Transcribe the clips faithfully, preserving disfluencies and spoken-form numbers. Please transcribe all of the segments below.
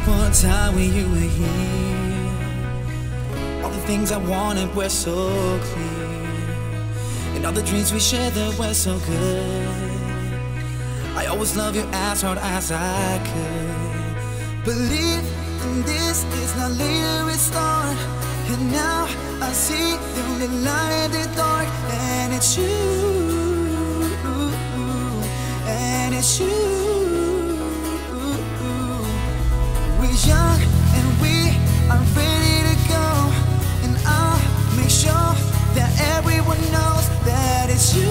one time when you were here, all the things I wanted were so clear, and all the dreams we shared that were so good. I always loved you as hard as I could. Believe in this, it's not later, it's start. And now I see the only light in the dark, and it's you, and it's you. We're young and we are ready to go, and I'll make sure that everyone knows that it's you,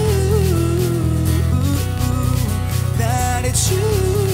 that it's you.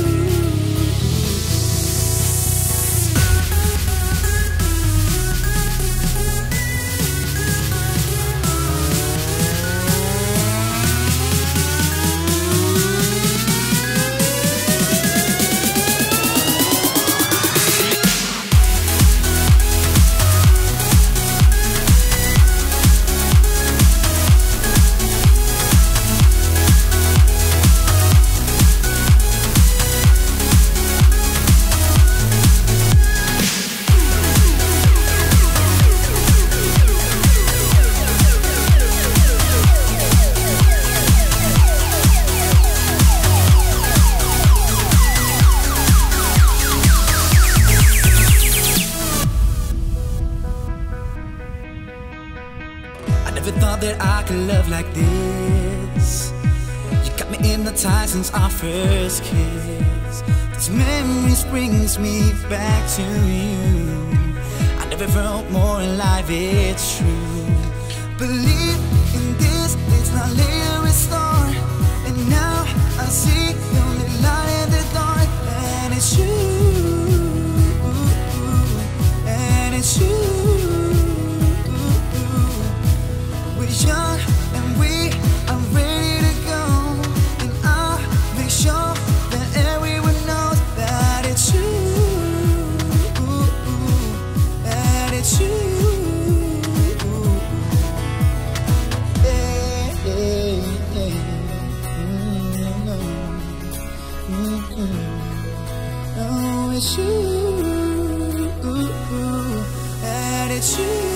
Never thought that I could love like this. You got me hypnotized since our first kiss. This memories brings me back to you. I never felt more alive, it's true. Believe in this, it's not later, it's start. And now I see the only light in the dark, and it's you, and it's you. Young and we are ready to go, and I'll make sure that everyone knows that it's you, that it's you. Hey, hey, hey. Mm-hmm. Mm-hmm. Oh, it's you, that it's you.